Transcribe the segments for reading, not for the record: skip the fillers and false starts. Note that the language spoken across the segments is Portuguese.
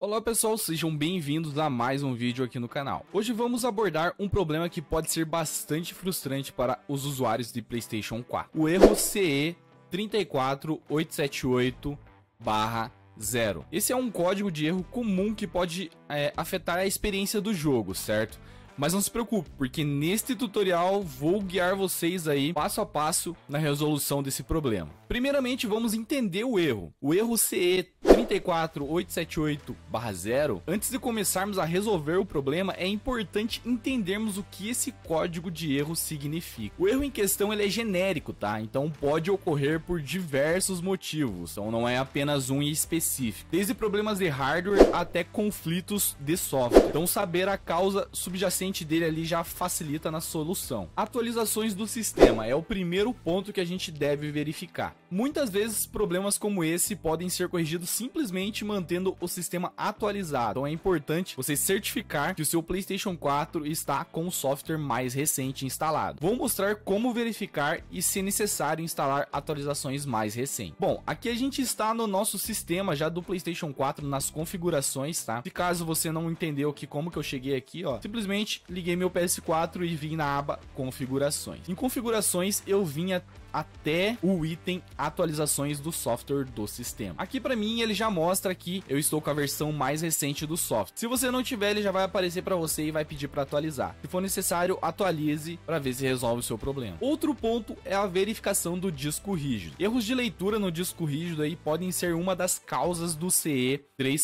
Olá pessoal, sejam bem-vindos a mais um vídeo aqui no canal. Hoje vamos abordar um problema que pode ser bastante frustrante para os usuários de PlayStation 4. O erro CE 34878/0. Esse é um código de erro comum que pode afetar a experiência do jogo, certo? Mas não se preocupe, porque neste tutorial vou guiar vocês aí passo a passo na resolução desse problema. Primeiramente, vamos entender o erro. O erro CE 34878/0. Antes de começarmos a resolver o problema, é importante entendermos o que esse código de erro significa. O erro em questão ele é genérico, tá? Então pode ocorrer por diversos motivos, então não é apenas um específico. Desde problemas de hardware até conflitos de software. Então saber a causa subjacente dele ali já facilita na solução. Atualizações do sistema é o primeiro ponto que a gente deve verificar. Muitas vezes problemas como esse podem ser corrigidos simplesmente mantendo o sistema atualizado. Então é importante você certificar que o seu PlayStation 4 está com o software mais recente instalado. Vou mostrar como verificar e, se necessário, instalar atualizações mais recentes. Bom, aqui a gente está no nosso sistema já do PlayStation 4 nas configurações, tá? Se caso você não entendeu como que eu cheguei aqui, ó, simplesmente liguei meu PS4 e vim na aba configurações. Em configurações eu vim até o item atualizações do software do sistema. Aqui para mim ele já mostra que eu estou com a versão mais recente do software. Se você não tiver, ele já vai aparecer para você e vai pedir para atualizar. Se for necessário, atualize para ver se resolve o seu problema. Outro ponto é a verificação do disco rígido. Erros de leitura no disco rígido aí podem ser uma das causas do CE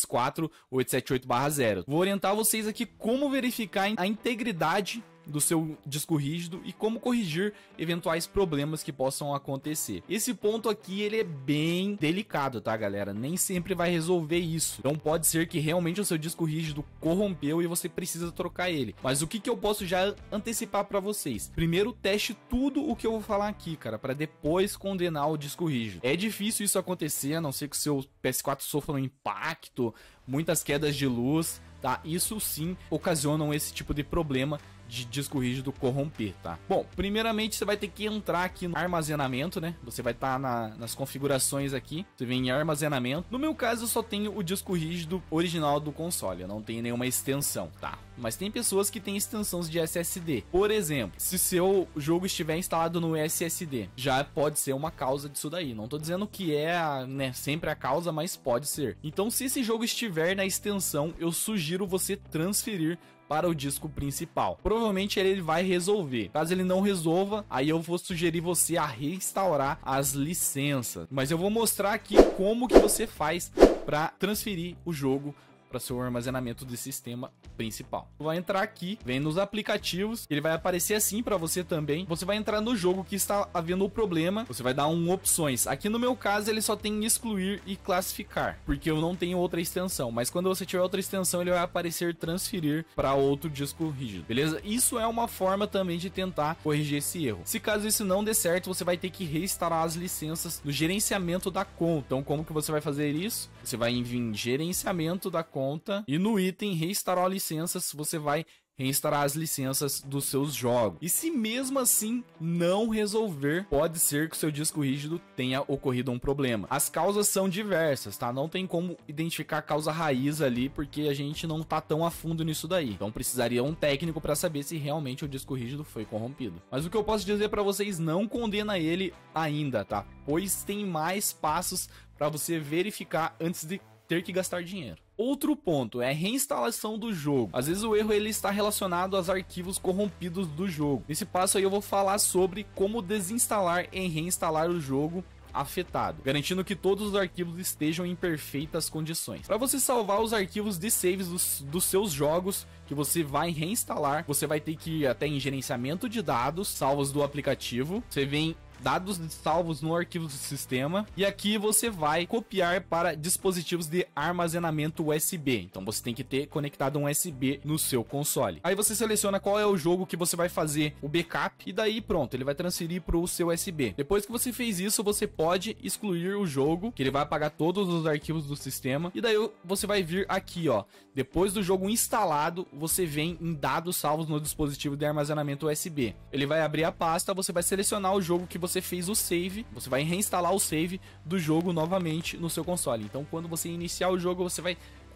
34878/0. Vou orientar vocês aqui como verificar a integridade do seu disco rígido e como corrigir eventuais problemas que possam acontecer. Esse ponto aqui ele é bem delicado, tá, galera? Nem sempre vai resolver isso. Então pode ser que realmente o seu disco rígido corrompeu e você precisa trocar ele. Mas o que eu posso já antecipar para vocês? Primeiro, teste tudo o que eu vou falar aqui, cara, para depois condenar o disco rígido. É difícil isso acontecer, a não ser que o seu PS4 sofra um impacto, muitas quedas de luz, tá? Isso sim ocasionam esse tipo de problema de disco rígido corromper, tá? Bom, primeiramente você vai ter que entrar aqui no armazenamento, né? Você vai estar nas configurações aqui, você vem em armazenamento. No meu caso, eu só tenho o disco rígido original do console, eu não tenho nenhuma extensão, tá? Mas tem pessoas que têm extensões de SSD. Por exemplo, se seu jogo estiver instalado no SSD, já pode ser uma causa disso daí. Não tô dizendo que é sempre a causa, mas pode ser. Então, se esse jogo estiver na extensão, eu sugiro você transferir para o disco principal. Provavelmente ele vai resolver. Caso ele não resolva, aí eu vou sugerir você a restaurar as licenças. Mas eu vou mostrar aqui como que você faz para transferir o jogo para seu armazenamento de sistema principal. Vai entrar aqui, vem nos aplicativos, ele vai aparecer assim para você também. Você vai entrar no jogo que está havendo o problema, você vai dar opções. Aqui no meu caso ele só tem excluir e classificar, porque eu não tenho outra extensão, mas quando você tiver outra extensão ele vai aparecer transferir para outro disco rígido, beleza? Isso é uma forma também de tentar corrigir esse erro. Se caso isso não der certo, você vai ter que reinstalar as licenças no gerenciamento da conta. Então como que você vai fazer isso? Você vai em gerenciamento da conta e no item restaurar licenças você vai reinstalar as licenças dos seus jogos. E se mesmo assim não resolver, pode ser que o seu disco rígido tenha ocorrido um problema. As causas são diversas, tá? Não tem como identificar a causa raiz ali, porque a gente não tá tão a fundo nisso daí. Então precisaria um técnico para saber se realmente o disco rígido foi corrompido. Mas o que eu posso dizer para vocês, não condena ele ainda, tá? Pois tem mais passos para você verificar antes de ter que gastar dinheiro. Outro ponto é a reinstalação do jogo. Às vezes o erro ele está relacionado aos arquivos corrompidos do jogo. Nesse passo aí eu vou falar sobre como desinstalar e reinstalar o jogo afetado, garantindo que todos os arquivos estejam em perfeitas condições. Para você salvar os arquivos de saves dos seus jogos que você vai reinstalar, você vai ter que ir até em gerenciamento de dados, salvos do aplicativo, você vem dados salvos no arquivo do sistema e aqui você vai copiar para dispositivos de armazenamento USB. Então você tem que ter conectado um USB no seu console. Aí você seleciona qual é o jogo que você vai fazer o backup e daí pronto, ele vai transferir para o seu USB. Depois que você fez isso, você pode excluir o jogo, que ele vai apagar todos os arquivos do sistema e daí você vai vir aqui, ó, depois do jogo instalado, você vem em dados salvos no dispositivo de armazenamento USB. Ele vai abrir a pasta, você vai selecionar o jogo que você fez o save, você vai reinstalar o save do jogo novamente no seu console. Então quando você iniciar o jogo, você vai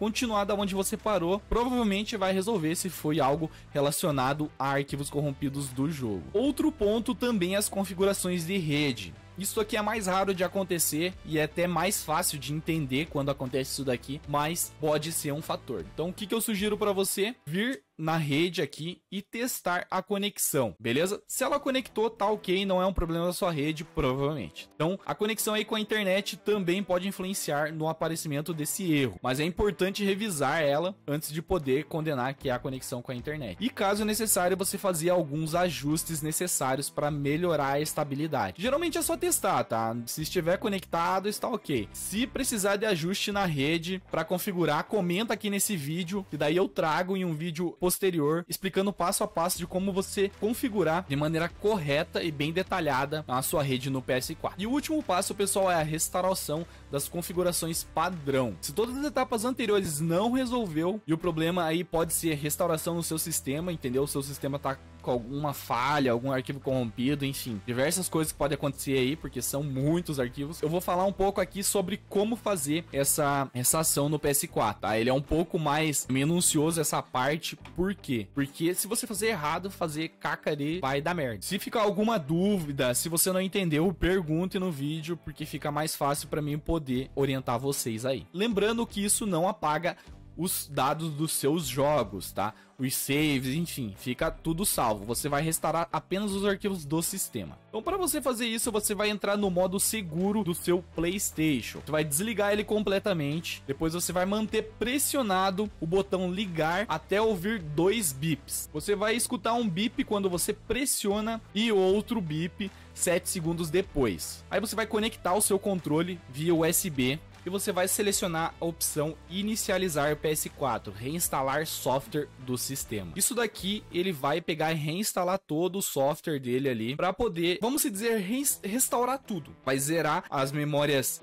continuar da onde você parou, provavelmente vai resolver se foi algo relacionado a arquivos corrompidos do jogo. Outro ponto também é as configurações de rede. Isso aqui é mais raro de acontecer e é até mais fácil de entender quando acontece isso daqui, mas pode ser um fator. Então o que eu sugiro para você? Vir na rede aqui e testar a conexão, beleza? Se ela conectou, tá ok, não é um problema da sua rede, provavelmente. Então a conexão aí com a internet também pode influenciar no aparecimento desse erro, mas é importante revisar ela antes de poder condenar que é a conexão com a internet. E caso necessário, você fazer alguns ajustes necessários para melhorar a estabilidade. Geralmente é só testar, tá? Se estiver conectado, está ok. Se precisar de ajuste na rede para configurar, comenta aqui nesse vídeo, que daí eu trago em um vídeo posterior explicando passo a passo de como você configurar de maneira correta e bem detalhada a sua rede no PS4. E o último passo, pessoal, é a restauração das configurações padrão. Se todas as etapas anteriores não resolveu, e o problema aí pode ser restauração no seu sistema, entendeu? O seu sistema tá com alguma falha, algum arquivo corrompido, enfim, diversas coisas que podem acontecer aí, porque são muitos arquivos. Eu vou falar um pouco aqui sobre como fazer essa ação no PS4, tá? Ele é um pouco mais minucioso essa parte, por quê? Porque se você fazer errado, fazer cacarê, vai dar merda. Se ficar alguma dúvida, se você não entendeu, pergunte no vídeo, porque fica mais fácil para mim poder orientar vocês aí. Lembrando que isso não apaga os dados dos seus jogos, tá? Os saves, enfim, fica tudo salvo. Você vai restaurar apenas os arquivos do sistema. Então, para você fazer isso, você vai entrar no modo seguro do seu PlayStation. Você vai desligar ele completamente. Depois você vai manter pressionado o botão ligar até ouvir 2 bips. Você vai escutar um bip quando você pressiona e outro bip 7 segundos depois. Aí você vai conectar o seu controle via USB. E você vai selecionar a opção inicializar PS4, reinstalar software do sistema. Isso daqui ele vai pegar e reinstalar todo o software dele ali para poder, vamos dizer, restaurar tudo. Vai zerar as memórias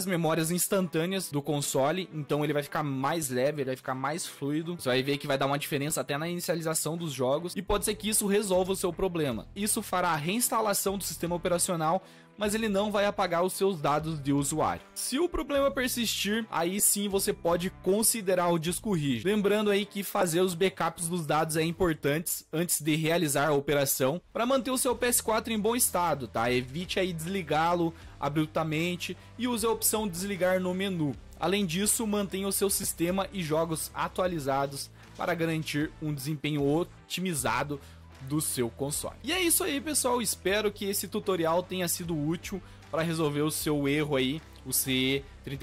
instantâneas do console, então ele vai ficar mais leve, ele vai ficar mais fluido. Você vai ver que vai dar uma diferença até na inicialização dos jogos e pode ser que isso resolva o seu problema. Isso fará a reinstalação do sistema operacional, mas ele não vai apagar os seus dados de usuário. Se o problema persistir, aí sim você pode considerar o disco rígido. Lembrando aí que fazer os backups dos dados é importante antes de realizar a operação para manter o seu PS4 em bom estado, tá? Evite aí desligá-lo abruptamente e use a opção desligar no menu. Além disso, mantenha o seu sistema e jogos atualizados para garantir um desempenho otimizado do seu console. E é isso aí, pessoal, espero que esse tutorial tenha sido útil para resolver o seu erro aí, o CE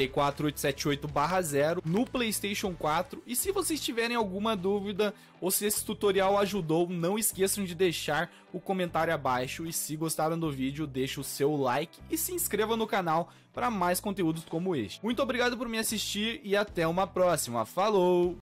34878/0 no PlayStation 4. E se vocês tiverem alguma dúvida ou se esse tutorial ajudou, não esqueçam de deixar o comentário abaixo, e se gostaram do vídeo, deixa o seu like e se inscreva no canal para mais conteúdos como este. Muito obrigado por me assistir e até uma próxima. Falou!